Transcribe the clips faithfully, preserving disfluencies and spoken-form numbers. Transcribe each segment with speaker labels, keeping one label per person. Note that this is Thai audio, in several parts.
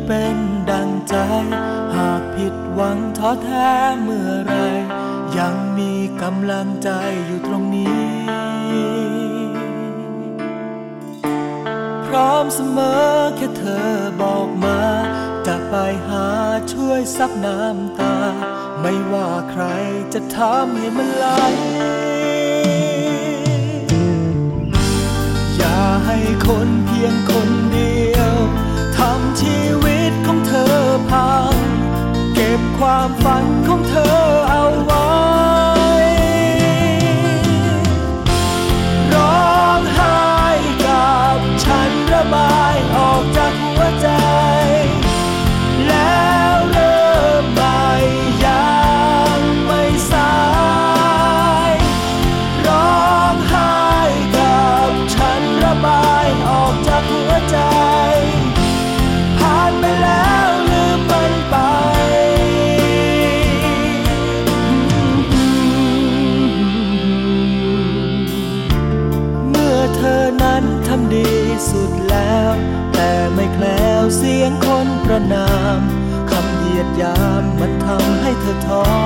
Speaker 1: เป็นดังใจหากผิดหวังท้อแท้เมื่อไรยังมีกำลังใจอยู่ตรงนี้พร้อมเสมอแค่เธอบอกมาจะไปหาช่วยซับน้ำตาไม่ว่าใครจะทำให้มันไหลอย่าให้คนเพียงคนเดียวทำชีวิตของเธอพังเก็บความฝันของเธอเอาไว้ร้องไห้กับฉันระบายออกจากหัวใจแล้วเริ่มใหม่ยังไม่สายร้องไห้กับฉันระบายออกจากหัวใจผ่านไปแล้วลืมมันไปเมื่อเธอนั้นทำดีสุดแล้วแต่ไม่แคล้วเสียงคนประนามคำเหยียดหยามมันทำให้เธอท้อ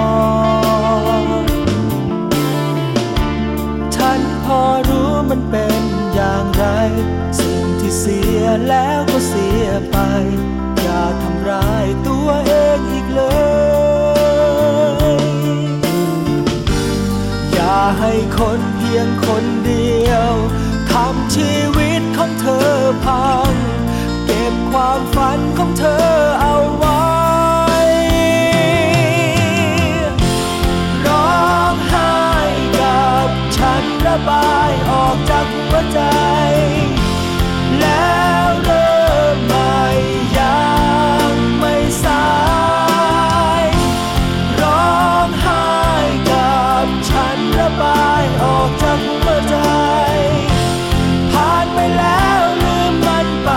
Speaker 1: ฉันพอรู้มันเป็นอย่างไรสิ่งที่เสียแล้วก็เสียไปอย่าทำร้ายตัวเองอีกเลยอย่าให้คนเพียงคนเดียวทำชีวิตของเธอพังเก็บความฝันของเธอเอาไว้ร้องไห้กับฉันระบายออกจากหัวใจแล้วเริ่มใหม่ยังไม่สายร้องไห้กับฉันระบายออกจากหัวใจผ่านไปแล้วลืมมันไป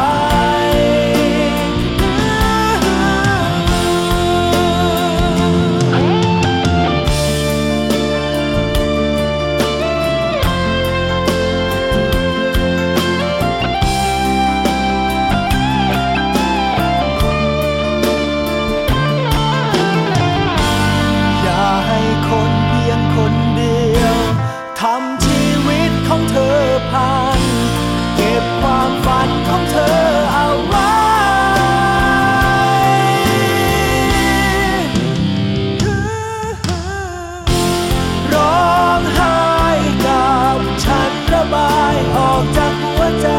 Speaker 1: อย่าให้คนเพียงคนเดียวทำชีวิตของเธอพังเก็บความฝันของเธอเอาไว้ร้องไห้กับฉันระบายออกจากหัวใจ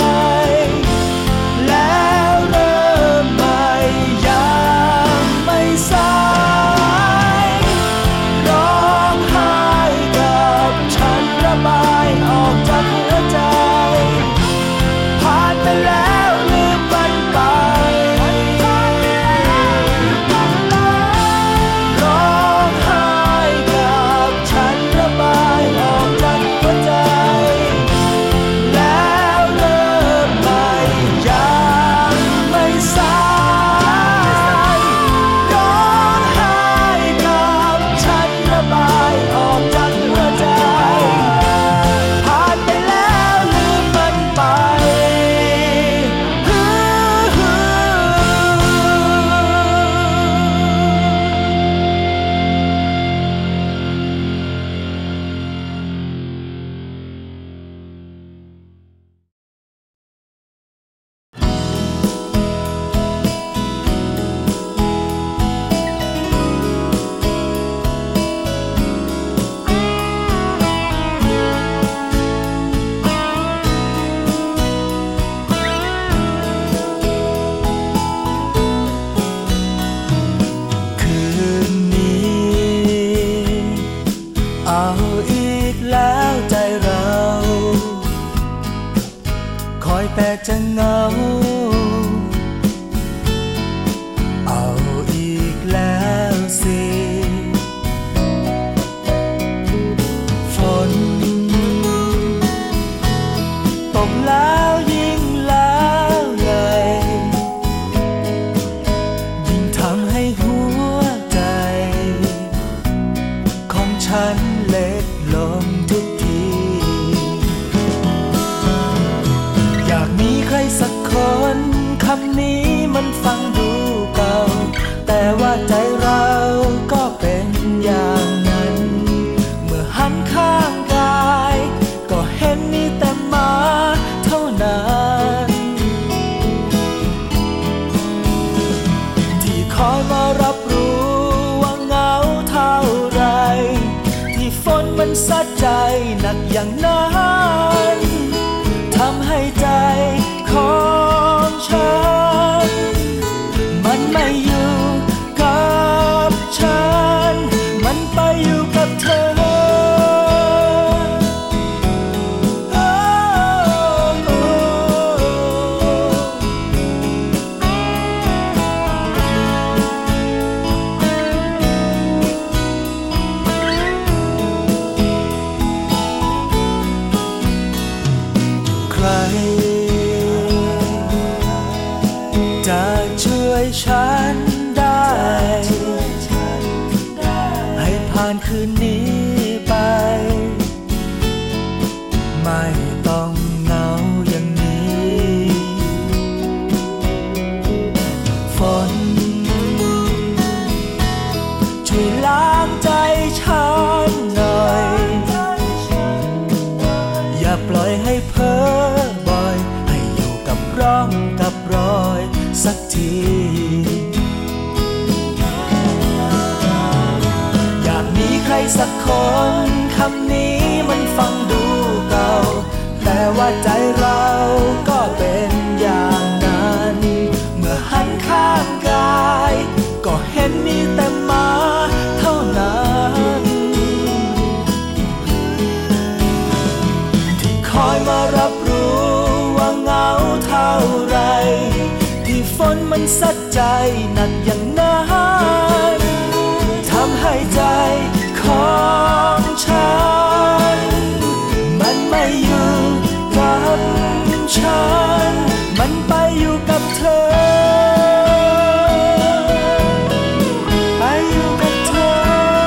Speaker 1: แล้วเริ่มใหม่ยังไม่สายร้องไห้กับฉันระบายออกจากหัวใจผ่านไปแล้วลืมมันไปร้องไห้กับฉันระบายออกจากหัวใจแล้วเริ่มใหม่ยังไม่สายร้องไห้กับฉันระบายออกจากหัวใจผ่านไปแล้วลืมมันไปคืนนี้เอาอีกแล้วใจเราคอยแต่จะเหงาเอาอีกแล้วสิฝนตกแล้วยิ่งแล้วใหญ่ยิ่งทำให้หัวใจของฉันเล็กลงทุกทีอยากมีใครสักคนรจะช่วยฉันได้ให้ผ่านคืนนี้ไปไม่ต้องเหงาอย่างนี้ฝนช่วยล้างใจฉันหน่อยอย่าปล่อยให้เพ้อบ่อยให้อยู่กับร่องกับรอยสักทีอยากมีใครสักคนคำนี้มันฟังดูเก่าแต่ว่าใจเราก็เป็นอย่างนั้นเมื่อหันข้างกายก็เห็นมีแต่มาเท่านั้นที่คอยมารับรู้ว่าเหงาเท่าไรที่ฝนมันซัดใจหนักอย่างนั้นทำให้ใจของฉันมันไม่อยู่กับฉันมันไปอยู่กับเธอไปอยู่กับเธอ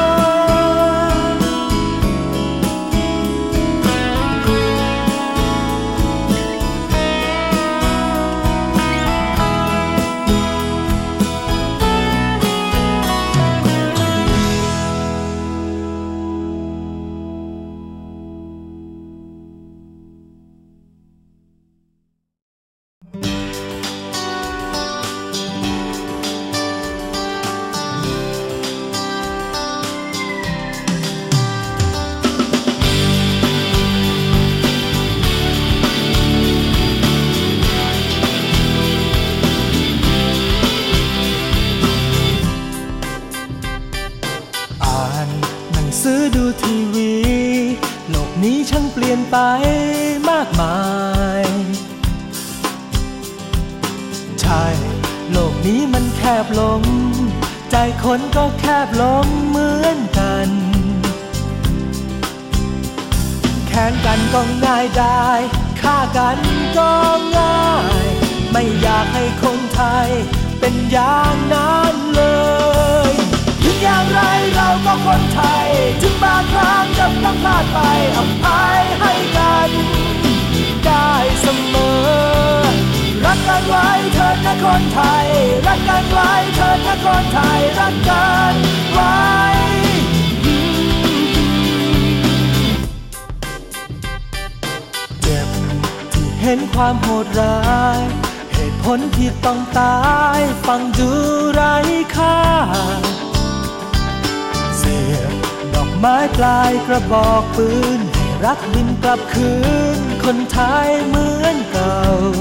Speaker 1: ซื้อดูทีวีโลกนี้ช่างเปลี่ยนไปมากมายใช่โลกนี้มันแคบลงใจคนก็แคบลงเหมือนกันแค้นกันก็ง่ายได้ฆ่ากันก็ง่ายไม่อยากให้คนไทยเป็นอย่างนั้นเลยถึงอย่างไรเราก็คนไทยถึงบางครั้งจะต้องพลาดไปอภัยให้กันได้เสมอรักกันไว้เถิดนะคนไทยรักกันไว้เถิดนะคนไทยรักกันไว้เจ็บที่เห็นความโหดร้ายเหตุผลที่ต้องตายฟังดูไร้ค่าเสียบดอกไม้ปลายกระบอกปืนให้รักบินกลับคืนคนไทยเหมือนเก่า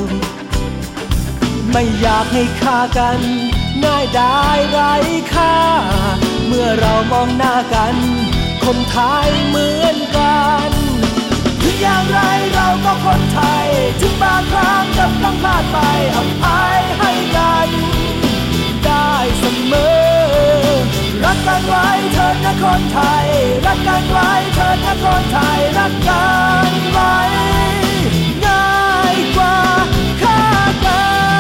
Speaker 1: ไม่อยากให้ฆ่ากันง่ายได้ไร้ค่าเมื่อเรามองหน้ากันคนไทยเหมือนกันถึงอย่างไรเราก็คนไทยถึงบางครั้งจะต้องพลาดไปอภัยให้กันได้เสมอรักกันไว้เถิดนะคนไทยรักกันไว้เถิดนะคนไทยรักกันไว้ง่ายกว่าฆ่ากัน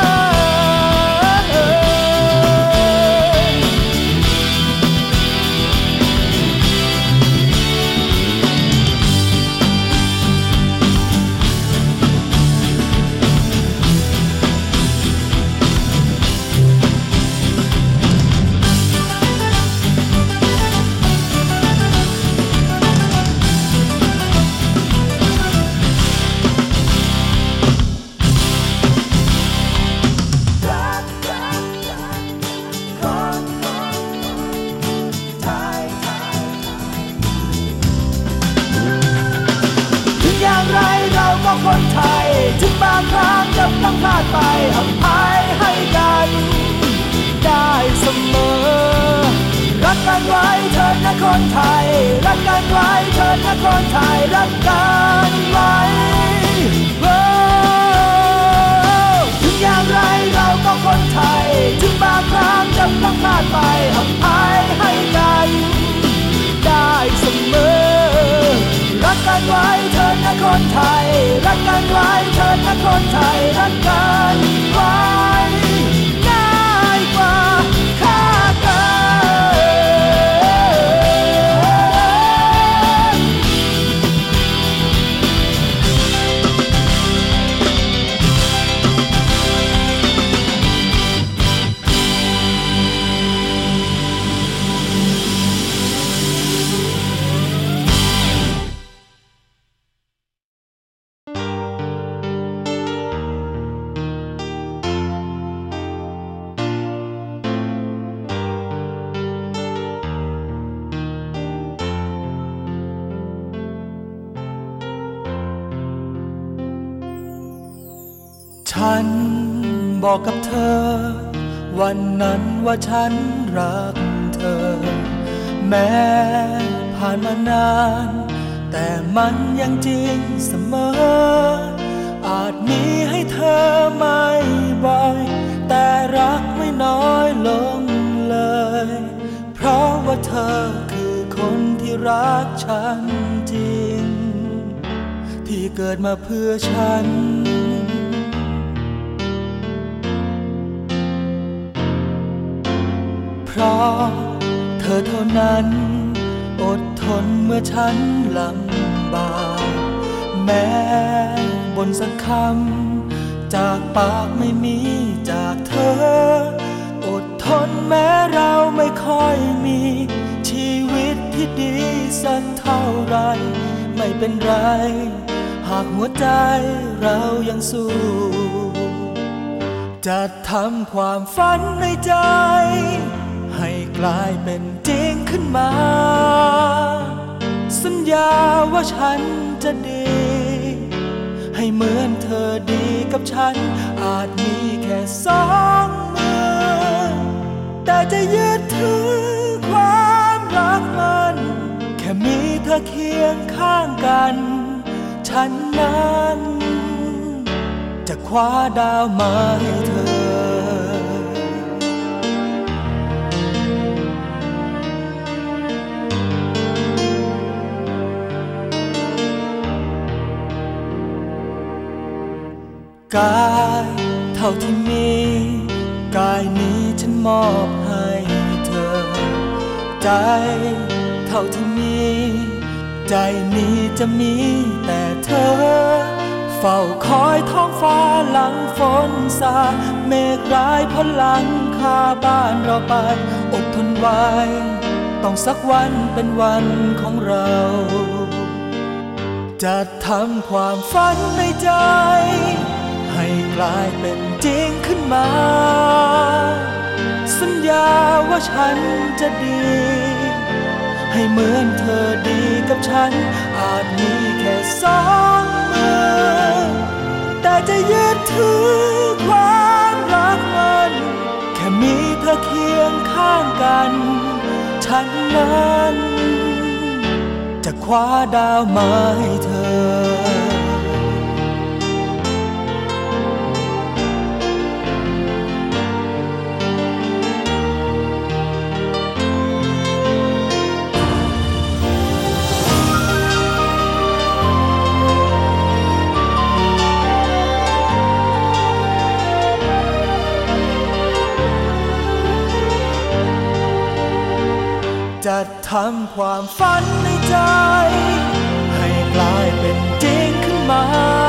Speaker 1: คนไทยถึงบางครั้งจะต้องพลาดไปอภัยให้กันได้เสมอรักกันไว้เถิดนะคนไทยรักกันไว้เถิดนะคนไทยรักกันไว้ถึงอย่างไรเราก็คนไทยถึงบางครั้งจะต้องพลาดไปอภัยให้กันได้เสมอรักกันไว้เถิดนะคนไทยรักกันไว้เถิดฉันบอกกับเธอวันนั้นว่าฉันรักเธอแม้ผ่านมานานแต่มันยังจริงเสมออาจมีให้เธอไม่บ่อยแต่รักไม่น้อยลงเลยเพราะว่าเธอคือคนที่รักฉันจริงที่เกิดมาเพื่อฉันเพราะเธอเท่านั้นอดทนเมื่อฉันลำบากแม้บนสักคำจากปากไม่มีจากเธออดทนแม้เราไม่ค่อยมีชีวิตที่ดีสักเท่าไรไม่เป็นไรหากหัวใจเรายังสู้จะทำความฝันในใจให้กลายเป็นจริงขึ้นมาสัญญาว่าฉันจะดีให้เหมือนเธอดีกับฉันอาจมีแค่สองมือแต่จะยึดถือความรักมันแค่มีเธอเคียงข้างกันฉันนั้นจะคว้าดาวมาให้เธอกายเท่าที่มีกายนี้ฉันมอบให้เธอใจเท่าที่มีใจนี้จะมีแต่เธอเฝ้าคอยท้องฟ้าหลังฝนสาดเมฆร้ายพ้นหลังคาบ้านเราไปอดทนไว้ต้องสักวันเป็นวันของเราจะทำความฝันในใจให้กลายเป็นจริงขึ้นมาสัญญาว่าฉันจะดีให้เหมือนเธอดีกับฉันอาจมีแค่สองมือแต่จะยึดถือความรักมันแค่มีเธอเคียงข้างกันฉันนั้นจะคว้าดาวมาให้เธอจะทำความฝันในใจให้กลายเป็นจริงขึ้นมา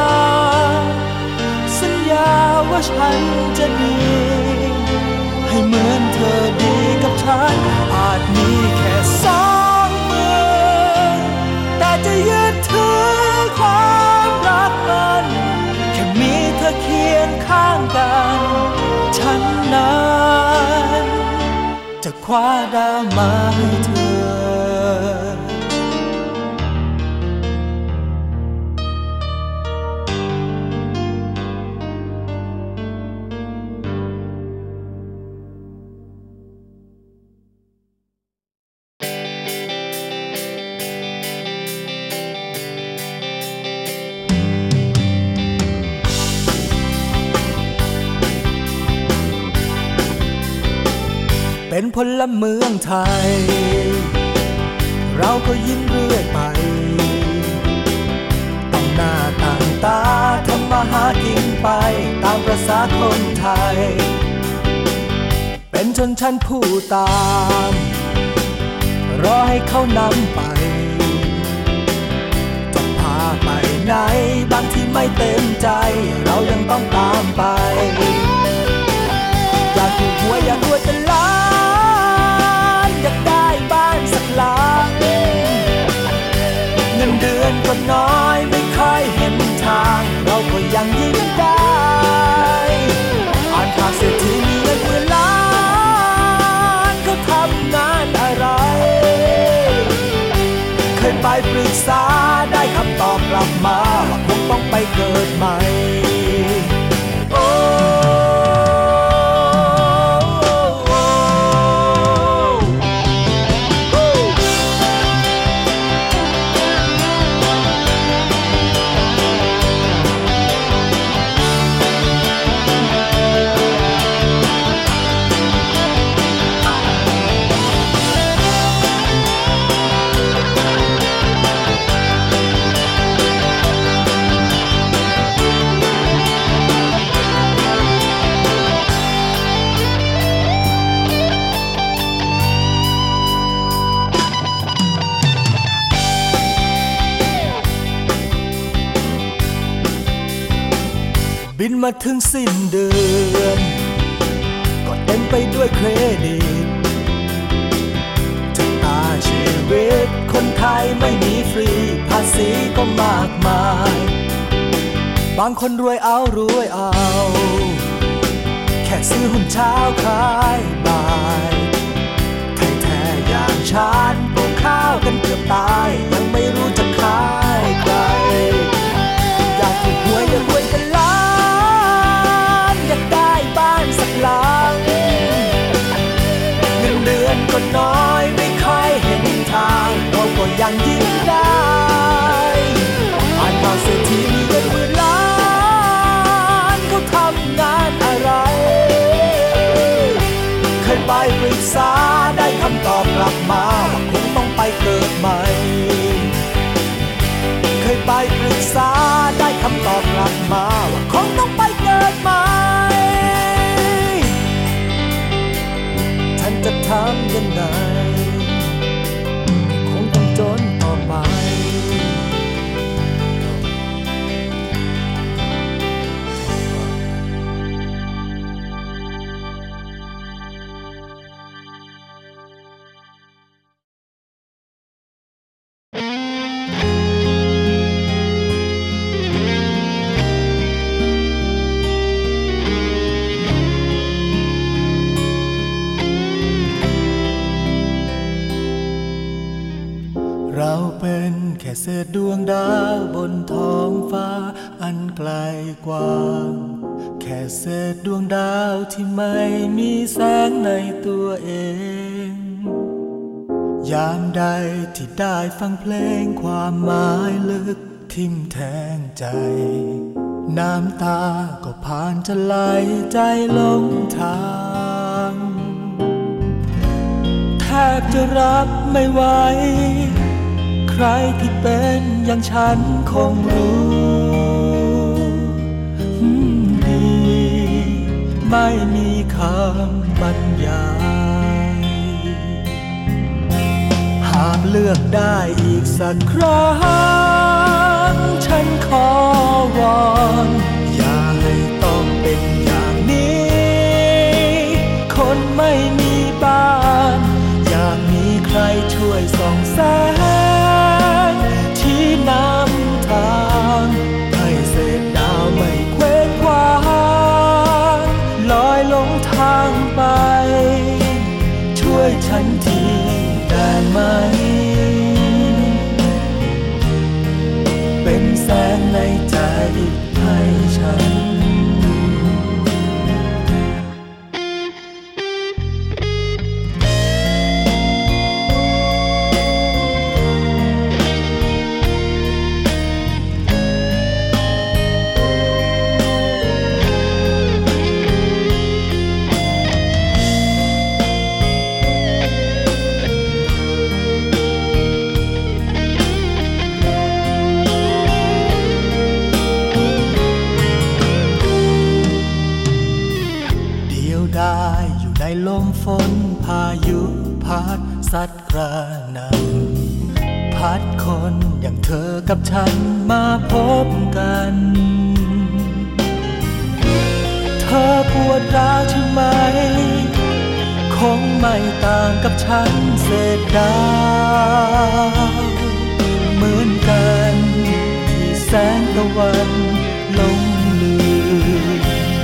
Speaker 1: สัญญาว่าฉันจะดีให้เหมือนเธอดีกับฉันอาจมีแค่สองมือแต่จะยึดถือความรักมันแค่มีเธอเคียงข้างกันฉันนั้นจะคว้าดาวมาให้เธอเป็นพลเมืองไทยเราก็ยิ้มเรื่อยไปต้องหน้าต่างตาทำมาหากินไปตามประสาคนไทยเป็นชนชั้นผู้ตามรอให้เขานำไปจะพาไปไหนบางที่ไม่เต็มใจเรายังต้องตามไปอยากถูกหวยอยากรวยเป็นล้านอยากได้บ้านสักหลังเงินเดือนก็น้อยไม่ค่อยเห็นทางเราก็ยังยิ้มได้อ่านข่าวเศรษฐีมีเงินหมื่นล้านเขาทำงานอะไรเคยไปปรึกษาได้คำตอบกลับมาว่าคงต้องไปเกิดใหม่โอ้บินมาถึงสิ้นเดือนก็เต็มไปด้วยเครดิตชะตาชีวิตคนไทยไม่มีฟรีภาษีก็มากมายบางคนรวยเอารวยเอาแค่ซื้อหุ้นเช้าขายบ่ายแท้ๆอย่างฉันปลูกข้าวกันเกือบตายยังไม่รู้จะขายใครอยากถูกหวยอยากรวยกันล้านอยากได้บ้านสักหลังเงินเดือนก็น้อยไม่ค่อยเห็นทางเราก็ยังยิ้มได้อ่านข่าวเศรษฐีมีเงินหมื่นล้านเขาทำงานอะไรเคยไปปรึกษาได้คำตอบกลับมาว่าคงต้องไปเกิดใหม่เคยไปปรึกษาได้คำตอบกลับมาว่าคงต้องไปเกิดใหม่ฉันจะทำยังไงคงต้องจนต่อไปเราเป็นแค่เศษดวงดาวบนท้องฟ้าอันไกลกว้างแค่เศษดวงดาวที่ไม่มีแสงในตัวเองยามใดที่ได้ฟังเพลงความหมายลึกทิ่มแทงใจน้ำตาก็ผ่านจะไหลใจลงทางแทบจะรับไม่ไหวใครที่เป็นอย่างฉันคงรู้ดีไม่มีคำบรรยายหากเลือกได้อีกสักครั้งฉันขอวอนอย่าให้ต้องเป็นอย่างนี้คนไม่มีบ้านอยากมีใครช่วยส่องแสงที่นำทางให้เศษดาวไม่เคว้งคว้างลอยลงทางไปช่วยฉันทีได้ไหมเป็นแสงในใจให้ฉันได้อยู่ในลมฝนพายุพัดซัดกระหน่ำพัดคนอย่างเธอกับฉันมาพบกันเธอปวดร้าวใช่ไหมคงไม่ต่างกับฉันเศษดาวเหมือนกันที่แสงตะวันลงลืม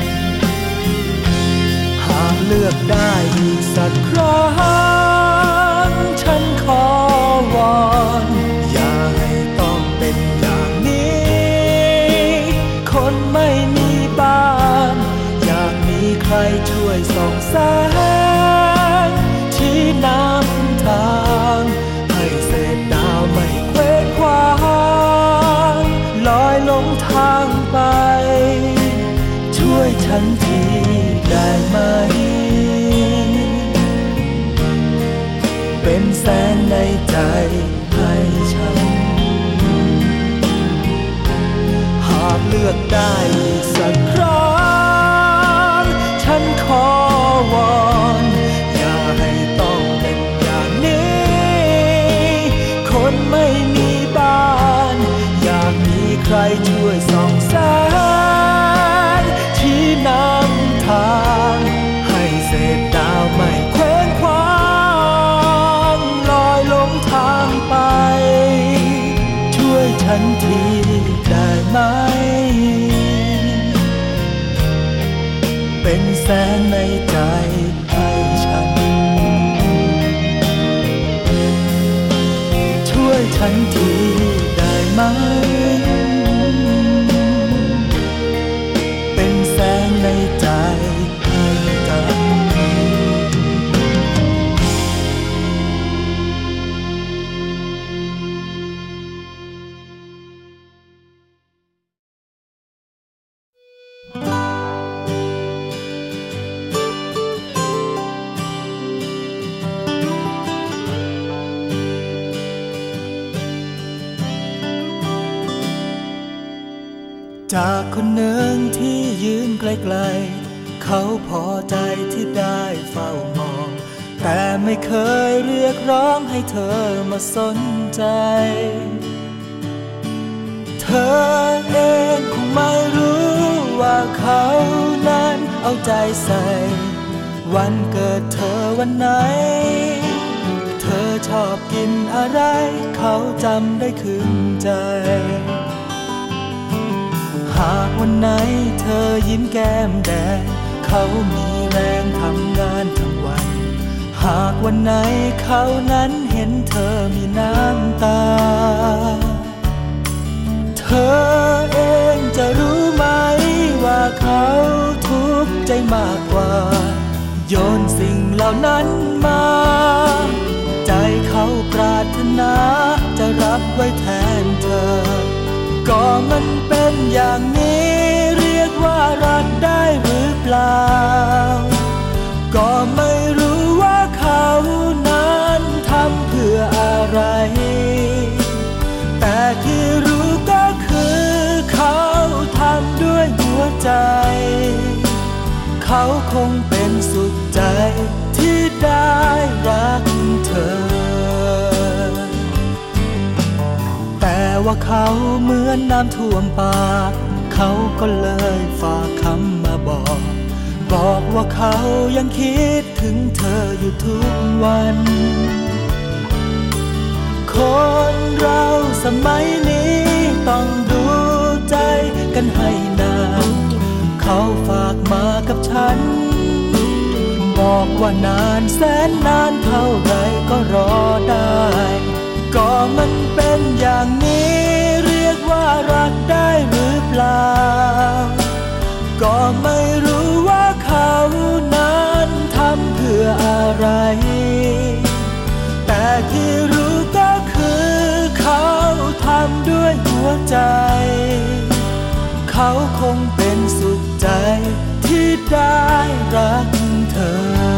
Speaker 1: เลือกได้อีกสักครั้งฉันขอวอนอย่าให้ต้องเป็นอย่างนี้คนไม่มีบ้านอยากมีใครช่วยส่องแสงที่นำทางให้เศษดาวไม่เคว้งคว้างลอยลงทางไปช่วยฉันทีได้ไหมเป็นแสงในใจให้ฉันหากเลือกได้อีกสักครั้งฉันขอวอนอย่าให้ต้องเป็นอย่างนี้คนไม่มีบ้านอยากมีใครช่วยส่องแสงแสงในใจให้ฉันช่วยฉันทีได้ไหมเป็นแสงในใจให้กันจากคนหนึ่งที่ยืนไกลๆเขาพอใจที่ได้เฝ้ามองแต่ไม่เคยเรียกร้องให้เธอมาสนใจเธอเองคงไม่รู้ว่าเขานั้นเอาใจใส่วันเกิดเธอวันไหนเธอชอบกินอะไรเขาจำได้ขึ้นใจหากวันไหนเธอยิ้มแก้มแดงเขามีแรงทำงานทั้งวันหากวันไหนเขานั้นเห็นเธอมีน้ำตาเธอเองจะรู้ไหมว่าเขาทุกข์ใจมากกว่าโยนสิ่งเหล่านั้นมาใจเขาปรารถนาจะรับไว้แทนเธอก็มันเป็นอย่างนี้เรียกว่ารักได้หรือเปล่าก็ไม่รู้ว่าเขานั้นทำเพื่ออะไรแต่ที่รู้ก็คือเขาทำด้วยหัวใจเขาคงเป็นสุขใจที่ได้รักเธอแต่ว่าเขาเหมือนน้ำท่วมปากเขาก็เลยฝากคำมาบอกบอกว่าเขายังคิดถึงเธออยู่ทุกวันคนเราสมัยนี้ต้องดูใจกันให้นานเขาฝากมากับฉันบอกว่านานแสนนานเท่าไรก็รอได้ก็มันเป็นอย่างนี้เรียกว่ารักได้หรือเปล่าก็ไม่รู้ว่าเขานั้นทำเพื่ออะไรแต่ที่รู้ก็คือเขาทำด้วยหัวใจเขาคงเป็นสุขใจที่ได้รักเธอ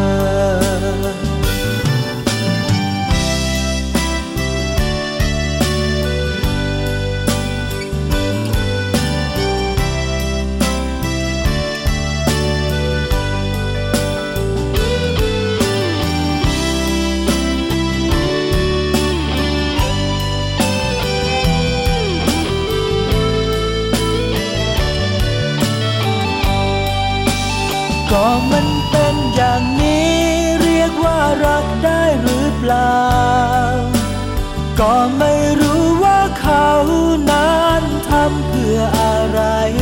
Speaker 1: ก็มันเป็นอย่างนี้เรียกว่ารักได้หรือเปล่าก็ไม่รู้ว่าเขานั้นทำเพื่ออะไร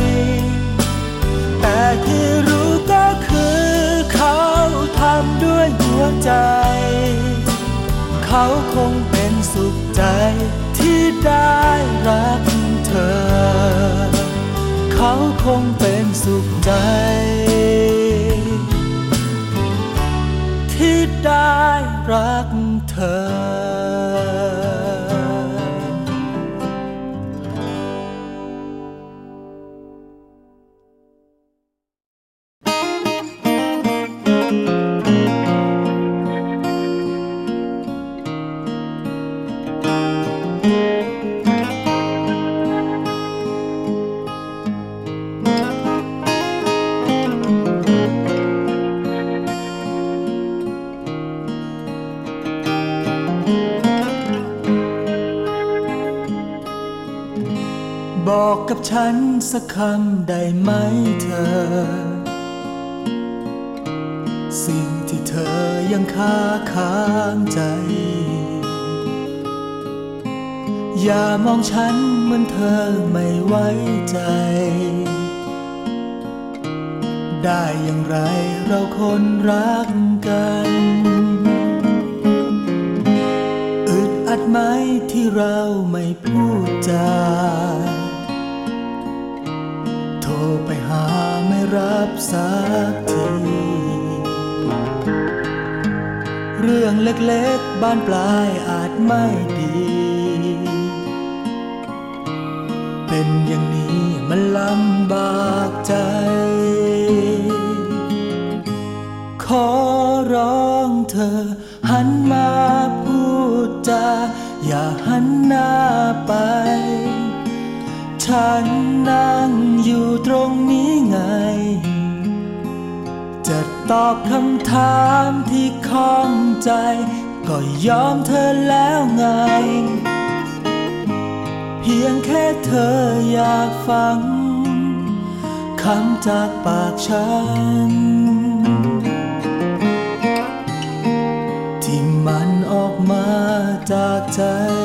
Speaker 1: แต่ที่รู้ก็คือเขาทำด้วยหัวใจเขาคงเป็นสุขใจที่ได้รักเธอเขาคงเป็นสุขใจที่ได้รักเธอ บอกกับฉันสักคำได้ไหมเธอสิ่งที่เธอยังค้าค้างใจอย่ามองฉันเหมือนเธอไม่ไว้ใจบได้อย่างไรเราคนรักกันอึดอัดไหมที่เราไม่พูดจาโทรไปหาไม่รับสักทีเรื่องเล็กๆบานปลายอาจไม่ดีเป็นอย่างนี้มันลำบากใจขอร้องเธอหันมาพูดจาอย่าหันหน้าไปฉันนั่งอยู่ตรงนี้ไงจะตอบคำถามที่ข้องใจก็ยอมเธอแล้วไงเพียงแค่เธออยากฟังคำจากปากฉันที่มันออกมาจากใจ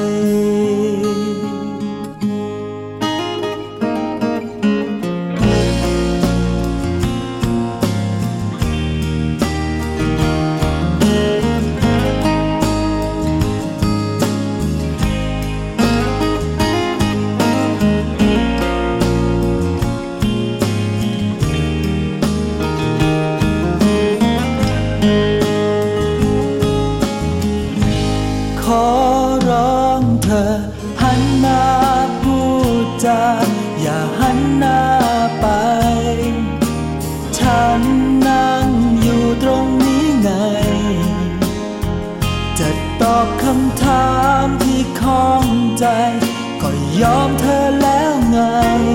Speaker 1: ขอร้องเธอหันมาพูดจาอย่าหันหน้าไปฉันนั่งอยู่ตรงนี้ไงจะตอบคำถามที่ข้องใจก็ยอมเธอแล้วไง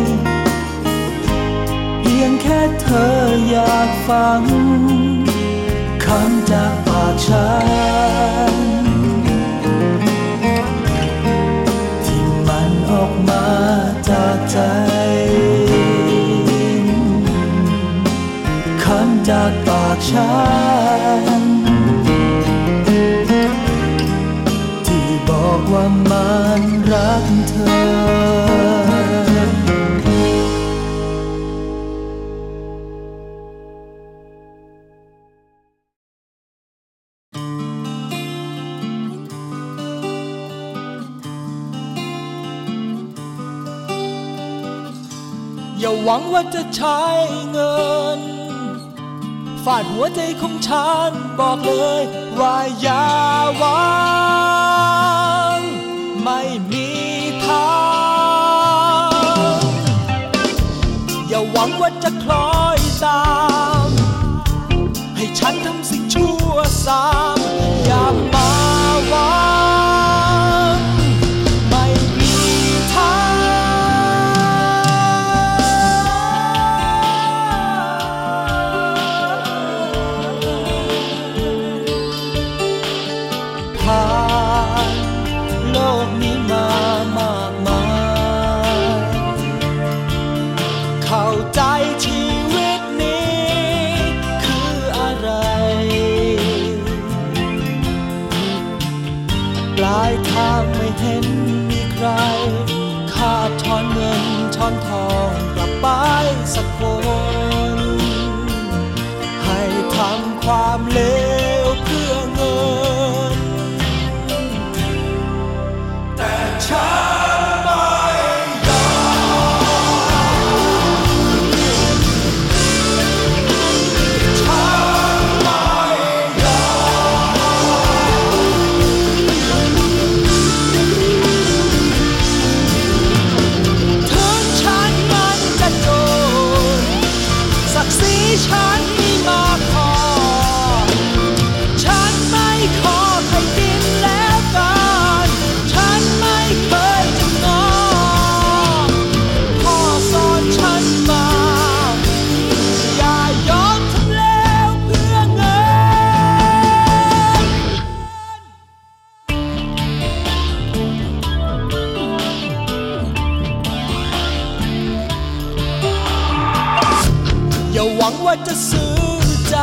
Speaker 1: เพียงแค่เธออยากฟังคำจากปากฉันออกมาจากใจคำจากปากฉันที่บอกว่ามันรักเธออย่าหวังว่าจะใช้เงินฟาดหัวใจของฉันบอกเลยว่าอย่าหวังไม่มีทางอย่าหวังว่าจะคล้อยตามให้ฉันทำสิ่งชั่วซ้ำอย่ามาหวังไม่มีทางผ่านโลกนี้มามากมายเข้าใจชีวิตนี้คืออะไรปลายทางไม่เห็นมีใครคาบช้อนเงินช้อนทองกลับไปสักคนให้ทำความเลวเพื่อเงินแต่ฉันไม่ยอมฉันไม่ยอมถึงฉันมันจะโดนศักดิ์ศรีฉันไม่มากพอฉันไม่ขอใครกินแล้วกันฉันไม่เคยจะงอพ่อสอนฉันมาอย่ายอมทำแล้วเพื่อเงินอย่าหวังว่าจะซื้อใจ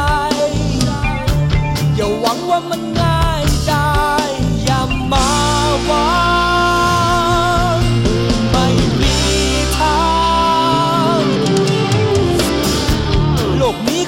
Speaker 1: อย่าหวังว่ามันง่ายได้อย่ามาหวังไม่มีทางโลกนี้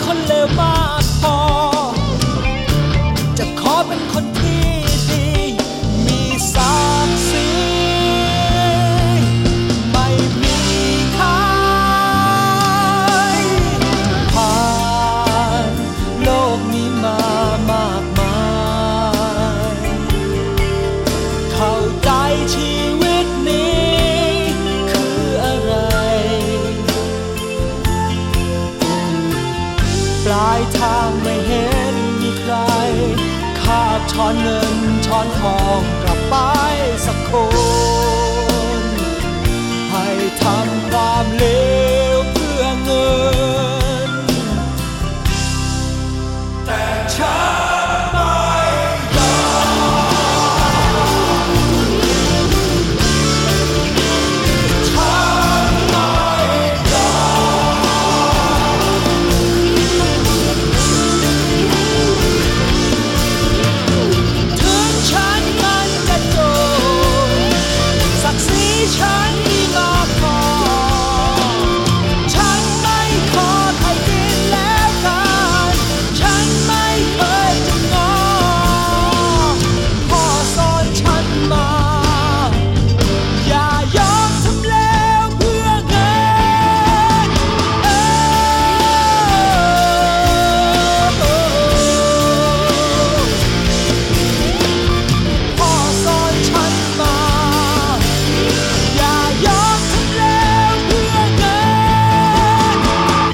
Speaker 1: ลายทางไม่เห็นมีใครคาบช้อนเงินช้อนทองกลับไปสักคนให้ทำความเลวเพื่อเงินแต่ฉันไม่ยอมฉันไม่ยอมถึงฉันมันจะโจรศักดิ์ศรีฉันที่งอคอฉันไม่ขอไถ่ดินแล้วกันฉันไม่เคยจะงอพ่อสอนฉันมาอย่ายอมทำแล้วเพื่อเงินเออพ่อสอนฉันมาอย่ายอมทำแล้วเพื่อเงิน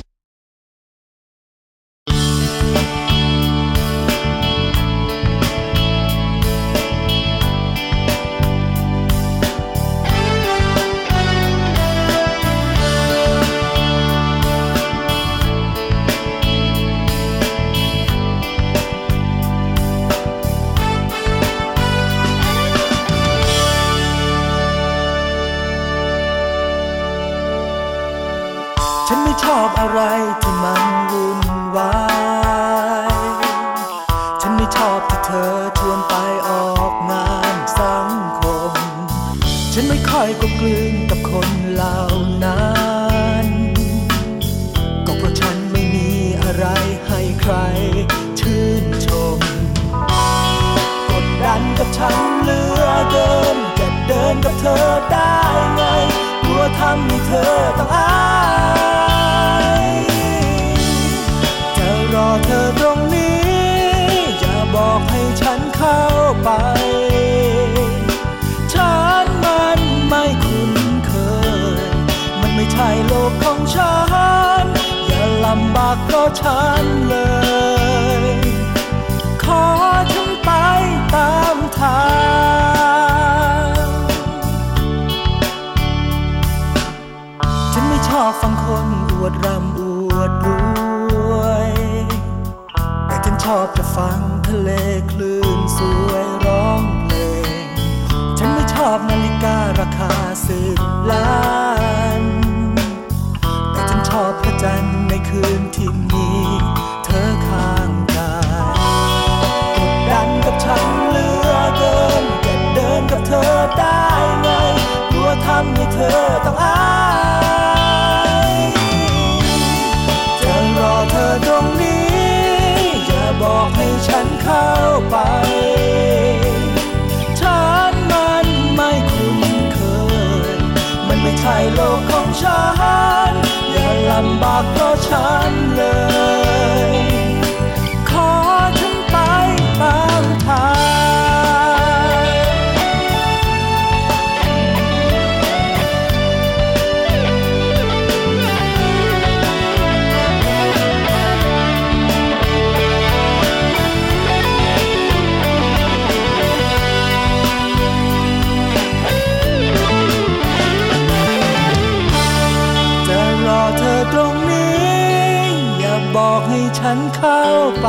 Speaker 1: ฉันไม่ชอบอะไรที่มันวุ่นวายฉันไม่ชอบที่เธอชวนไปออกงานสังคมฉันไม่ค่อยกลมกลืนกับคนเหล่านั้นก็เพราะฉันไม่มีอะไรให้ใครชื่นชมกดดันกับฉันเหลือเกินจะเดินกับเธอได้ไงกลัวทำให้เธอต้องอายจะรอเธอตรงนี้อย่าบอกให้ฉันเข้าไปฉันมันไม่คุ้นเคยมันไม่ใช่โลกของฉันอย่าลำบากเพราะฉันเลยขอฉันไปตามทางฉันไม่ชอบฟังคนอวดร่ำอวดรวยแต่ฉันชอบจะฟังทะเลคลื่นสวยร้องเพลงฉันไม่ชอบนาฬิการาคาสิบล้านแต่ฉันชอบพระจันทร์ในคืนที่มีเธอข้างกายกดดันกับฉันเหลือเกินจะเดินกับเธอได้ไงกลัวทำให้เธอต้องอายจะรอเธอตรงนี้อย่าบอกให้ฉันเข้าไปฉันมันไม่คุ้นเคยมันไม่ใช่โลกของฉันอย่าลำบากเพราะฉันเลยขอฉันไปตามทางจะรอเธอตรงนี้อย่าบอกให้ฉันเข้าไป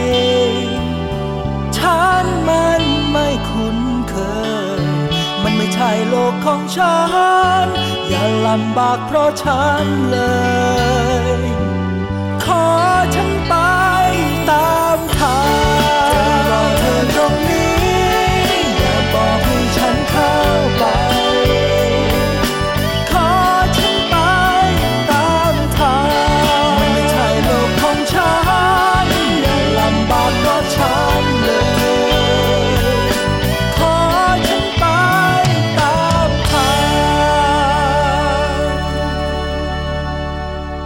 Speaker 1: ฉันมันไม่คุ้นเคยมันไม่ใช่โลกของฉันอย่าลำบากเพราะฉันเลยขอฉันไปตามทางจะรอเธอตรงนี้อย่าบอกให้ฉันเข้าไปขอฉันไปตามทางมันไม่ใช่โลกของฉันอย่าลำบากเพราะฉันเลยขอฉันไปตามทาง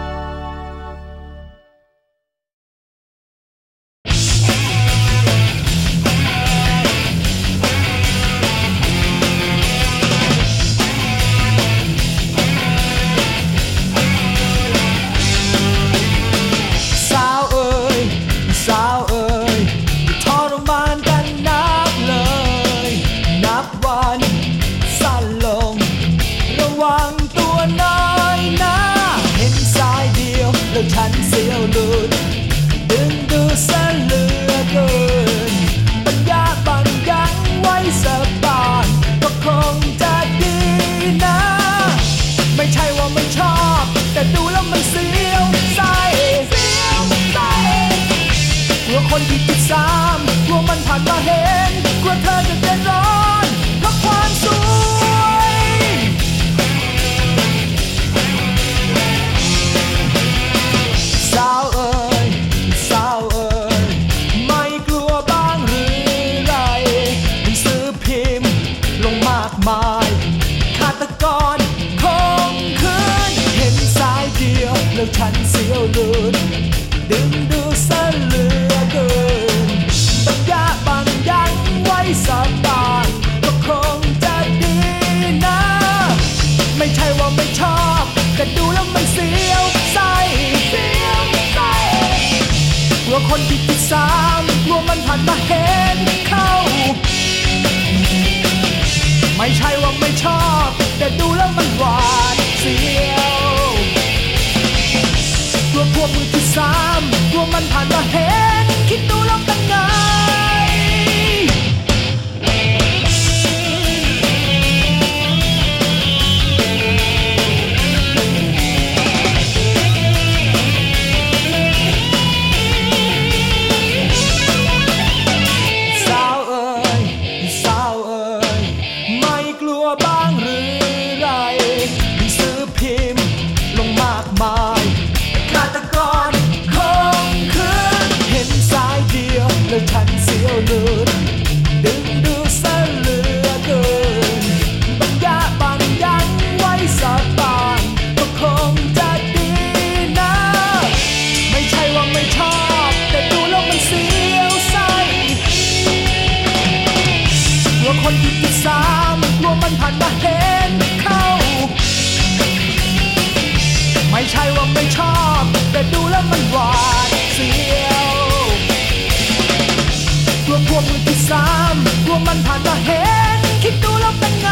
Speaker 1: ที่ติดสามกลัวมันผ่านมาเห็นกลัวเธอจะเดือดร้อนเพราะความสวยสาวเอ๋ยสาวเอ๋ยไม่กลัวบ้างหรือไรหนังสือพิมพ์ลงมากมายฆาตกรคงคืนเห็นสายเดียวแล้วฉันเสียวเลือดดึงดูซะเหลือเกินต้องยากบางยังไว้สักบางก็คงจะดีนะไม่ใช่ว่าไม่ชอบแต่ดูแล้วมันเสียวไส้เสียวไส้กลัวคนที่ติดสามกลัวมันผ่านมาเห็นเข้าไม่ใช่ว่าไม่ชอบแต่ดูแล้วมันหวาดเสียวกลัวพวกมือที่สามกลัวมันผ่านมาเห็นคิดดูแล้วเป็นไงสาวเอ๋ยสาวเอ๋ยไม่กลัวบ้างหรือไรหนังสือพิมพ์ลงมากมายฆาตกรคงคืนเห็นสายเดียวแล้วฉันเสียวเลือดดึงดูซะเหลือเกินบางยาบางยังไว้สักบางก็คงจะดีนะไม่ใช่ว่าไม่ชอบแต่ดูแล้วมันเสียวไส้กลัวคนที่ติดสามกลัวมันผ่านมาเห็นเข้าไม่ใช่ว่าไม่ชอบแต่ดูแล้วมันหวาดเสียวกลัวพวกมือที่สามกลัวมันผ่านมาเห็นคิดดูแล้วเป็นไง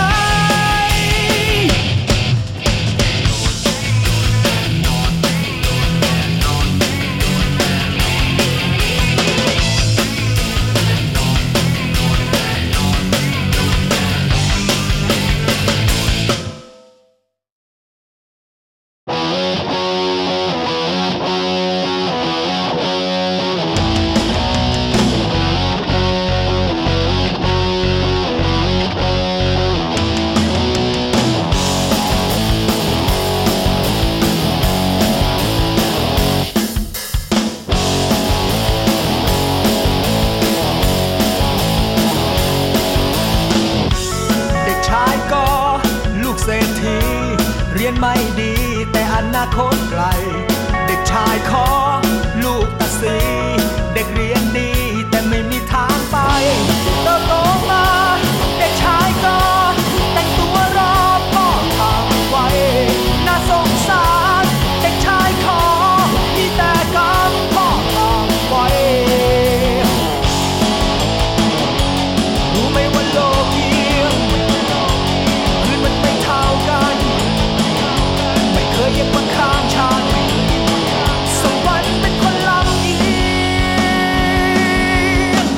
Speaker 1: เรียนไม่ดีแต่อนาคตไกลเด็กชายขอลูกตาสีเด็กเรียนดีแต่ไม่มีทางไปเติบโตมาเด็กชายก็แต่งตัวรอพ่อทำไว้น่าสงสารเด็กชายขอมีแต่กรรมพ่อทำไว้รู้ไหมว่าโลกเอียงคืนมันไม่เท่ากันไม่เคยยังมาข้างฉันสวรรค์เป็นคนลำเอียง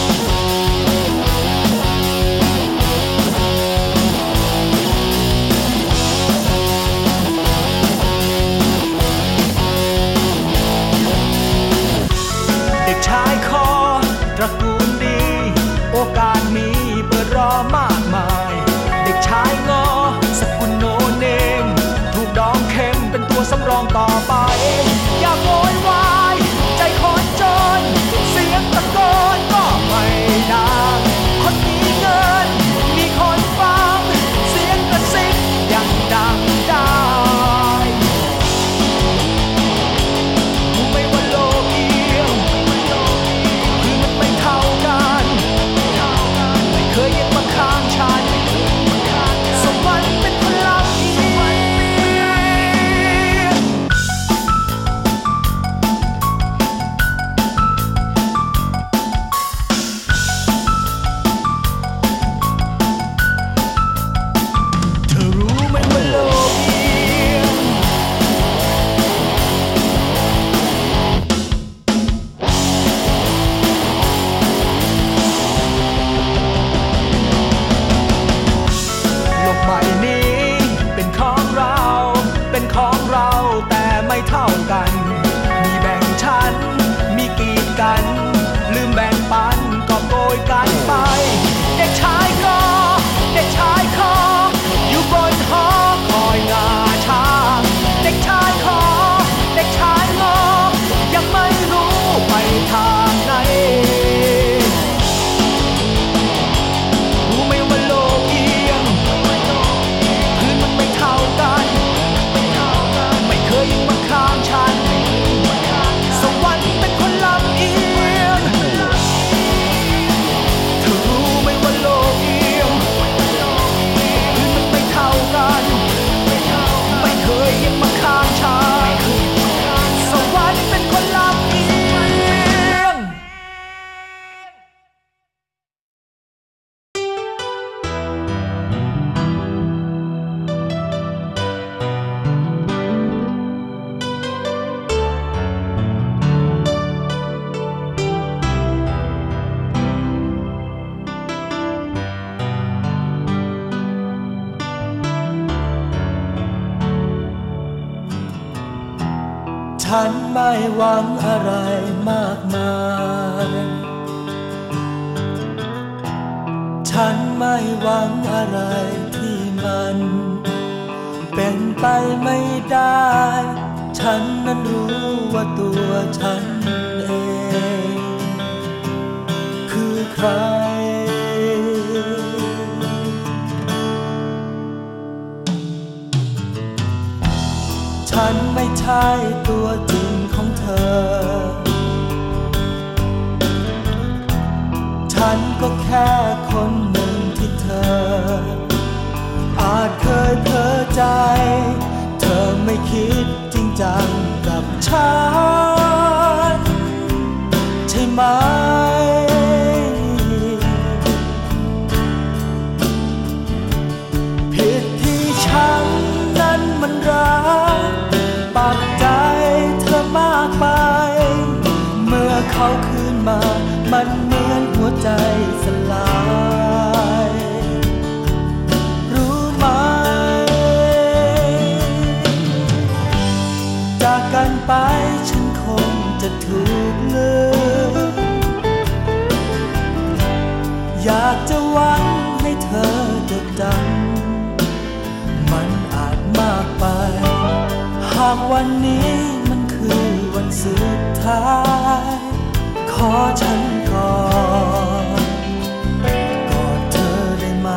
Speaker 1: เด็กชายขอตระกูลดีโอกาสมีเปิดรอมากมายเด็กชายงอสกุลโนเนมถูกดองเข็มเป็นตัวสำรองต่อไปอย่าโวยวายใจคนจนเสียงตะโกนก็ไม่ดังคนมีเงินมีคนฟังเสียงกระซิบยังดังได้รู้ไหมว่าโลกเอียงคือมันไม่เท่ากันไม่เคยยังมาข้างฉันสวรรค์เป็นคนลำเอียงเธอรู้ไหมว่าโลกเอียงโลกใบนี้เป็นของเราเป็นของเราแต่ไม่เท่ากันมีแบ่งชั้นมีกีดกันเหฉันไม่หวังอะไรมากมายฉันไม่หวังอะไรที่มันเป็นไปไม่ได้ฉันนั้นรู้ว่าตัวฉันเองคือใครฉันไม่ใช่ตัวจริงของเธอฉันก็แค่คนหนึ่งที่เธออาจเคยเพ้อใจเธอไม่คิดจริงจังกับฉันใช่ไหมผิดที่ฉันนั้นมันรักปักใจเธอมากไปเมื่อเขาคืนมามันเหมือนหัวใจสลายรู้ไหมจากกันไปฉันคงจะถูกลืมอยากจะหวังให้เธอจดจำมันอาจมากไปหากวันนี้มันคือวันสุดท้ายขอฉันก่อนกอดเธอได้ไหม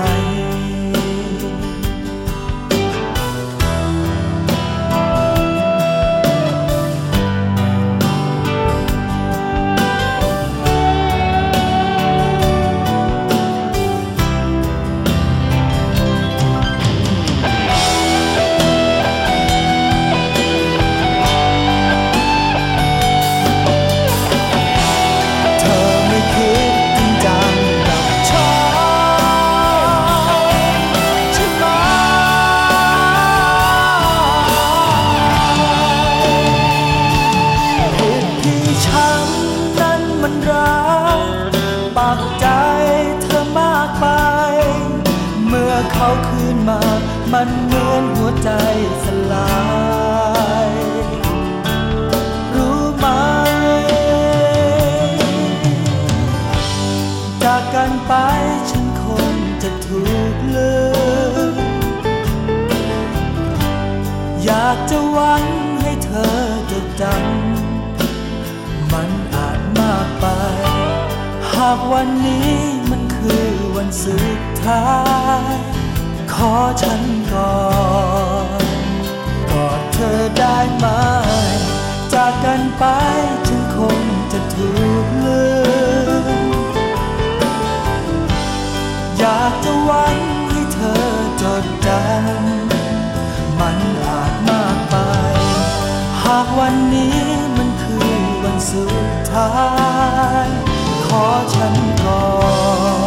Speaker 1: ปักใจเธอมากไปเมื่อเขาคืนมามันเหมือนหัวใจสลายรู้ไหมจากกันไปฉันคงจะถูกลืมอยากจะหวังให้เธอจดจำมันอาจมากไปหากวันนี้มันคือวันสุดท้ายขอฉันก่อนกอดเธอได้ไหมจากกันไปฉันคงจะถูกลืมอยากจะหวังให้เธอจดจำมันอาจมากไปหากวันนี้มันคือวันสุดท้ายขอฉันก่อน